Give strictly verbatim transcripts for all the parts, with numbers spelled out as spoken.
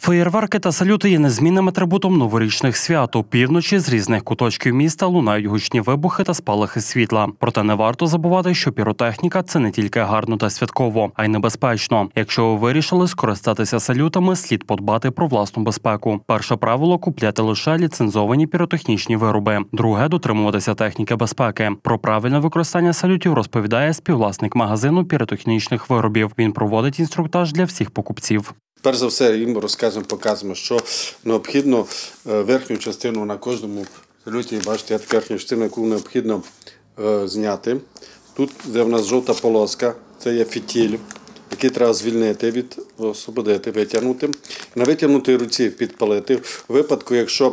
Феєрверки та салюти є незмінним атрибутом новорічних свят. У півночі з різних куточків міста лунають гучні вибухи та спалахи світла. Проте не варто забувати, що піротехніка – це не тільки гарно та святково, а й небезпечно. Якщо ви вирішили скористатися салютами, слід подбати про власну безпеку. Перше правило – купляти лише ліцензовані піротехнічні вироби. Друге – дотримуватися техніки безпеки. Про правильне використання салютів розповідає співвласник магазину піротехнічних виробів. Він проводить інструктаж для всіх покупців. Перш за все, їм розказуємо, показуємо, що необхідно верхню частину на кожному салюті, бачите, я таку верхню частину, яку необхідно е, зняти. Тут, де в нас жовта полоска, це є фітіль, який треба звільнити, від, освободити, витягнути. На витягнутій руці підпалити. У випадку, якщо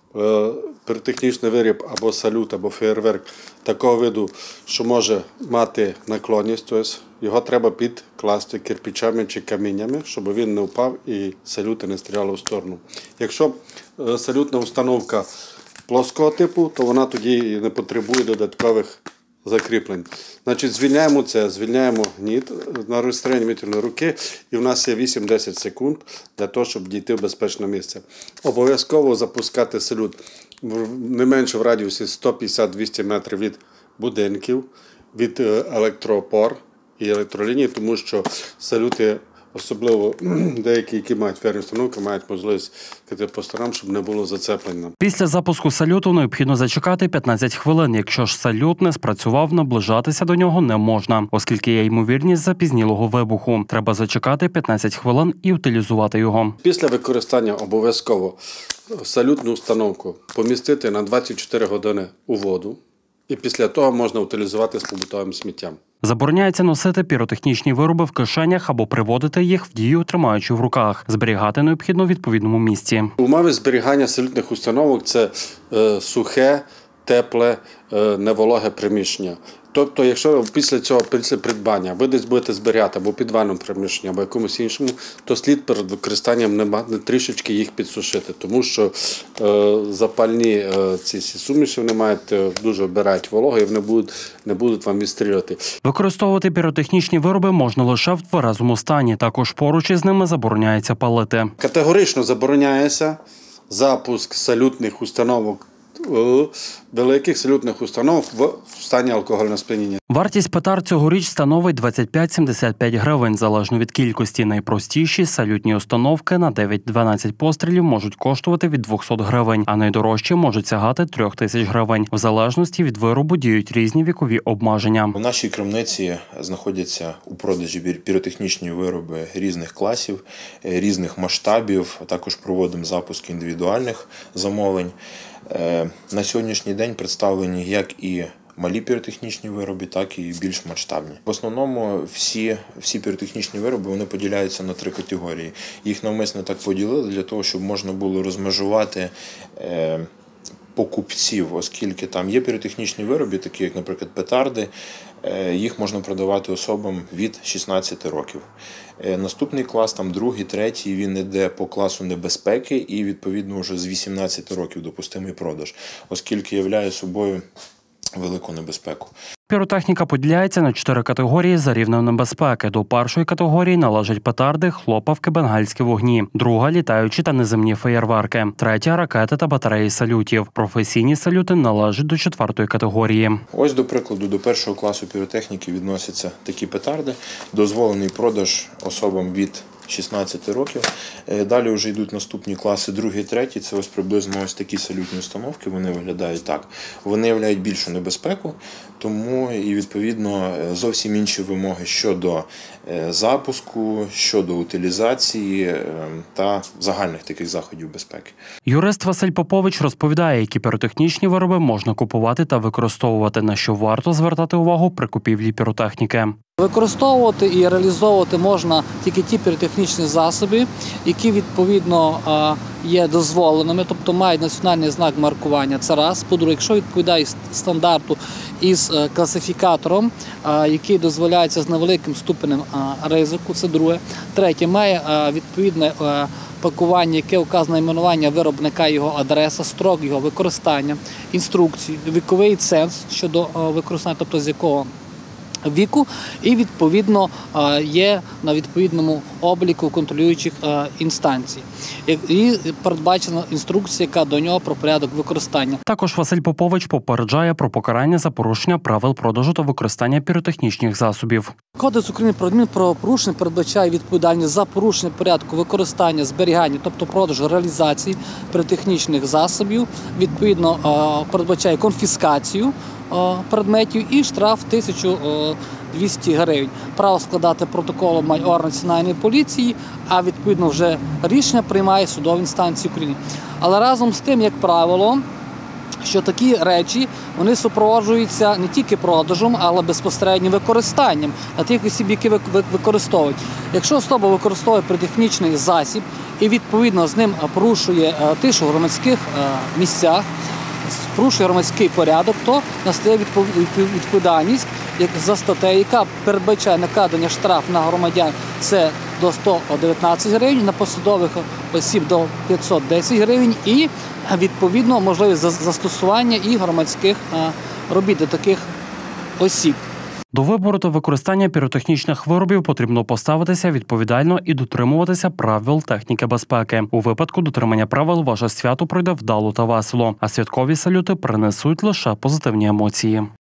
е, піротехнічний виріб або салют, або феєрверк такого виду, що може мати наклонність, тобто його треба підкласти кирпичами чи каміннями, щоб він не впав і салюти не стріляли в сторону. Якщо салютна установка плоского типу, то вона тоді не потребує додаткових закріплень. Значить, звільняємо це, звільняємо гніт на розстоянні витягнутої руки, і в нас є вісім-десять секунд для того, щоб дійти в безпечне місце. Обов'язково запускати салют не менше в радіусі сто п'ятдесят - двісті метрів від будинків, від електроопор і електролінії, тому що салюти, особливо деякі, які мають фермі установки, мають можливість кидати по сторонам, щоб не було зацеплення. Після запуску салюту необхідно зачекати п'ятнадцять хвилин. Якщо ж салют не спрацював, наближатися до нього не можна, оскільки є ймовірність запізнілого вибуху. Треба зачекати п'ятнадцять хвилин і утилізувати його. Після використання обов'язково салютну установку помістити на двадцять чотири години у воду, і після того можна утилізувати з побутовим сміттям. Забороняється носити піротехнічні вироби в кишенях або приводити їх в дію, тримаючи в руках. Зберігати необхідно в відповідному місці. Умови зберігання салютних установок – це е, сухе, тепле, е, невологе приміщення. Тобто, якщо після цього, після придбання, ви десь будете зберігати або під ванним приміщенням, або якомусь іншому, то слід перед використанням нема, трішечки їх підсушити, тому що е, запальні е, ці суміші вони мають, е, дуже обирають вологу і вони будуть, не будуть вам відстрілювати. Використовувати піротехнічні вироби можна лише в тверезому стані. Також поруч із ними забороняється палити. Категорично забороняється запуск салютних установок, великих салютних установок в стані алкогольного сп'яніння. Вартість петард цьогоріч становить двадцять п'ять - сімдесят п'ять гривень, залежно від кількості. Найпростіші салютні установки на дев'ять - дванадцять пострілів можуть коштувати від двохсот гривень, а найдорожчі можуть сягати трьох тисяч гривень. В залежності від виробу діють різні вікові обмеження. У нашій крамниці знаходяться у продажі піротехнічні вироби різних класів, різних масштабів, а також проводимо запуск індивідуальних замовлень. На сьогоднішній день представлені як і малі піротехнічні вироби, так і більш масштабні. В основному всі, всі піротехнічні вироби вони поділяються на три категорії. Їх навмисно так поділили для того, щоб можна було розмежувати е, покупців, оскільки там є піротехнічні вироби, такі як, наприклад, петарди, е, їх можна продавати особам від шістнадцяти років. Е, наступний клас, там другий, третій, він йде по класу небезпеки і, відповідно, вже з вісімнадцяти років допустимий продаж, оскільки являє собою велику небезпеку. Піротехніка поділяється на чотири категорії за рівнем небезпеки. До першої категорії належать петарди, хлопавки, бенгальські вогні. Друга – літаючі та неземні феєрверки. Третя – ракети та батареї салютів. Професійні салюти належать до четвертої категорії. Ось, до прикладу, до першого класу піротехніки відносяться такі петарди. Дозволений продаж особам від шістнадцяти років. Далі вже йдуть наступні класи, другий, третій. Це ось приблизно ось такі салютні установки. Вони виглядають так. Вони являють більшу небезпеку, тому і, відповідно, зовсім інші вимоги щодо запуску, щодо утилізації та загальних таких заходів безпеки. Юрист Василь Попович розповідає, які піротехнічні вироби можна купувати та використовувати, на що варто звертати увагу при купівлі піротехніки. Використовувати і реалізовувати можна тільки ті піротехнічні засоби, які відповідно є дозволеними, тобто мають національний знак маркування. Це раз. По-друге, якщо відповідає стандарту із класифікатором, який дозволяється з невеликим ступенем ризику, це друге. Третє, має відповідне пакування, яке вказане найменування виробника, його адреса, строк його використання, інструкції, віковий ценз щодо використання, тобто з якого віку і, відповідно, є на відповідному обліку контролюючих інстанцій. І передбачена інструкція, яка до нього про порядок використання. Також Василь Попович попереджає про покарання за порушення правил продажу та використання піротехнічних засобів. Кодекс України про адмінправопорушення передбачає відповідальність за порушення порядку використання, зберігання, тобто продажу, реалізації піротехнічних засобів. Відповідно, передбачає конфіскацію предметів і штраф тисячу двісті гривень. Право складати протокол має орган національної поліції, а відповідно вже рішення приймає судова інстанція України. Але разом з тим, як правило, що такі речі, вони супроводжуються не тільки продажем, але безпосередньо використанням на тих осіб, які використовують. Якщо особа використовує піротехнічний засіб і відповідно з ним порушує тишу в громадських місцях, порушує громадський порядок, то настає відповідальність за статтею, яка передбачає накладення штрафу на громадян – це до сто дев'ятнадцять гривень, на посадових осіб до п'ятсот десять гривень і, відповідно, можливість застосування і громадських робіт до таких осіб. До вибору та використання піротехнічних виробів потрібно поставитися відповідально і дотримуватися правил техніки безпеки. У випадку дотримання правил ваше свято пройде вдало та весело, а святкові салюти принесуть лише позитивні емоції.